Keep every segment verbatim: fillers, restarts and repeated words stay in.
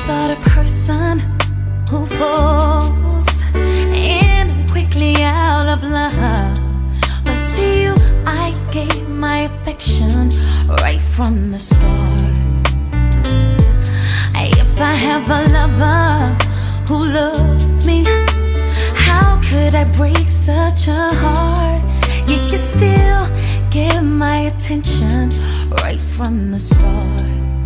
sort of person who falls in quickly out of love. But to you I gave my affection right from the start. If I have a lover who loves me, how could I break such a heart? You can still give my attention right from the start.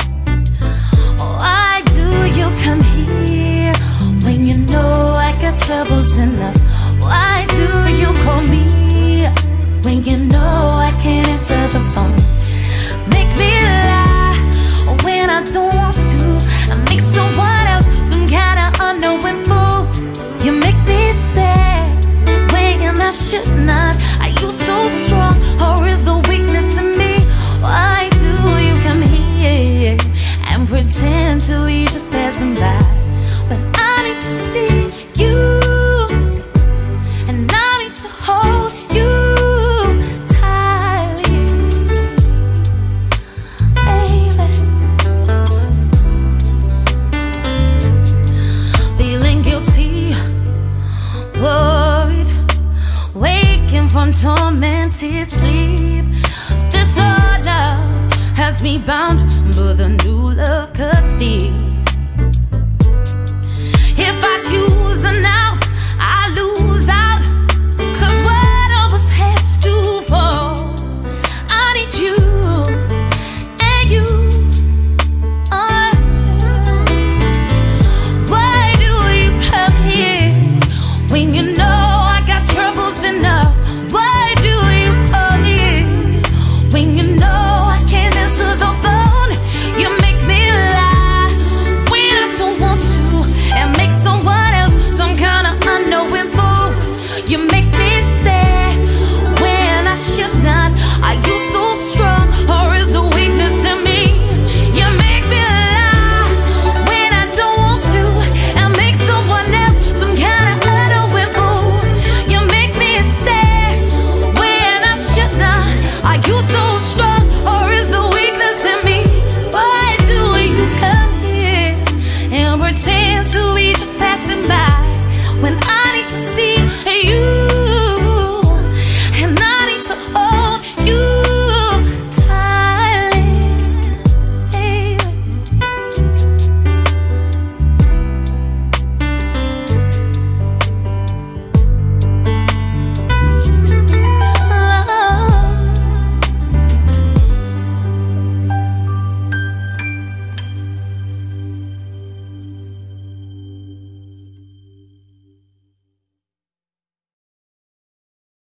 Why do you come here when you know I got troubles enough? Why do you call me when you know I can't answer the phone? Make me lie when I don't want to. I make someone else some kind of unknowing fool. You make me stay when I should not. Are you so strong or is the weakness in me? Why do you come here and pretend to be just passing by? But I need to see you, and I need to hold you tightly, baby. Feeling guilty, worried, waking from tormented sleep. This all love has me bound, but the